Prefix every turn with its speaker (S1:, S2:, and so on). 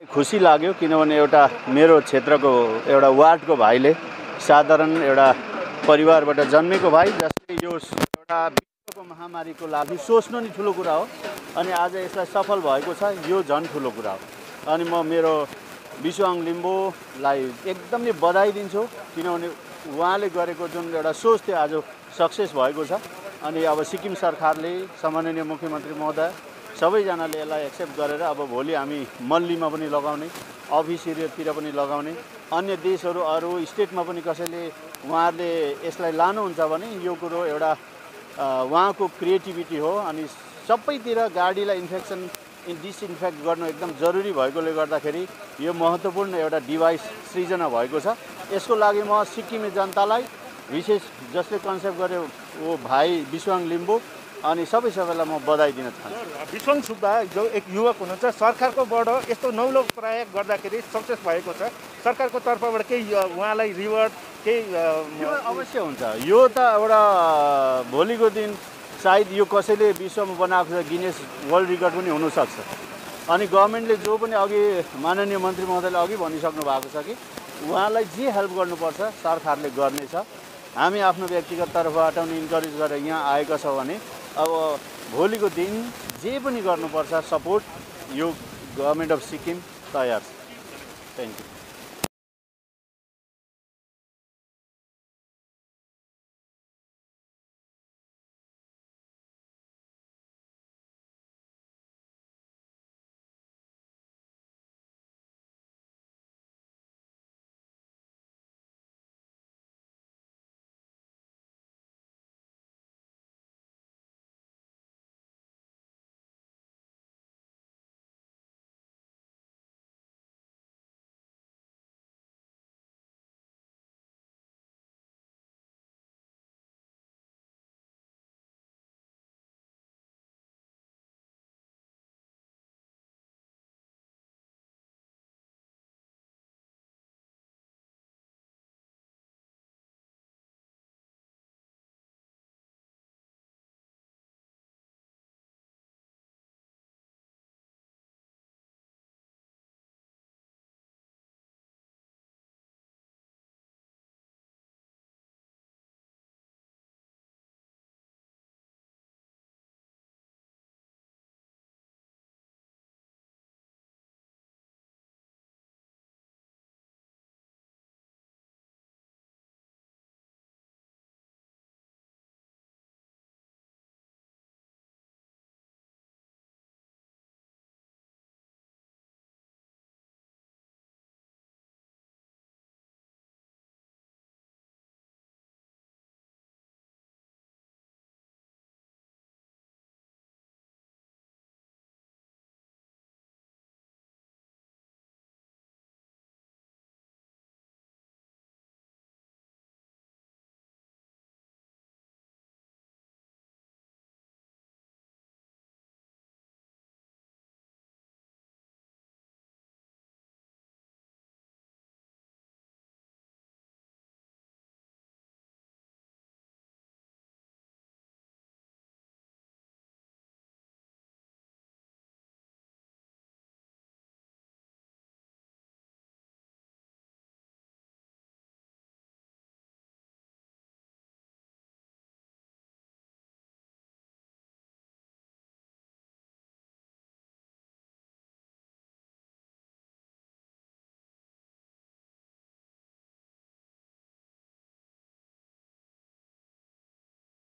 S1: खुसी लाग्यो किनभने एउटा मेरो क्षेत्रको एउटा वार्डको भाइले साधारण एउटा परिवारबाट जन्मेको भाइ जसले यो एउटा विश्वको महामारीको लागि सोच्नु नि ठुलो कुरा हो अनि आज यसलाई सफल भएको छ यो झन् ठुलो कुरा हो अनि म मेरो विश्वाङ लिम्बूलाई एकदमै बधाई दिन्छु किनभने उहाँले गरेको जुन एउटा सोच थियो आज सक्सेस भएको छ अनि अब सिक्किम सरकारले सम्माननीय मुख्यमन्त्री महोदय सबैजनाले यसलाई एक्सेप्ट गरेर अब भोलि हामी मल्लीमा पनि लगाउने अफिसतिर पनि लगाउने अन्य देशहरू अरू स्टेटमा पनि कसैले उहाँहरूले यसलाई लानुहुन्छ भने यो कुरो एउटा उहाँको क्रिएटिभिटी हो अनि सबैतिर गाडीलाई डिसइन्फेक्ट गर्नु एकदम जरुरी भएकोले गर्दाखेरि यो महत्त्वपूर्ण एउटा डिभाइस सृजना भएको छ। यसको लागि म सिक्किमे जनतालाई विशेष जसले कन्सेप्ट गर्यो वो भाइ विश्वाङ लिम्बू अनि सबैलाई म बधाई दिन चाहन्छु।
S2: विश्वाङ सुब्बा जो एक युवक हुनुहुन्छ सरकारकोबाट यस्तो नौलो प्रयोग गर्दाखेरि सक्सेस भएको छ सरकारको तर्फबाट केही उहाँलाई रिवार्ड केही
S1: अवश्य हुन्छ। यो त एउटा भोलिको दिन सायद यो कसैले विश्वमा बनाएको छ गिनेस वर्ल्ड रेकर्ड पनि हुनसक्छ अनि गभर्मेन्टले जो पनि अघि माननीय मन्त्री महोदयले अघि भनिसक्नु भएको छ कि उहाँलाई जे हेल्प गर्नुपर्छ सरकारले गर्नेछ। हामी आफ्नो व्यक्तिगत तर्फबाट पनि इन्करेज गरेर यहाँ आएका छौँ भने अब भोलिको दिन जे पनि गर्नुपर्छ सपोर्ट यो गभर्मेन्ट अफ सिक्किम तयार छ। Thank you.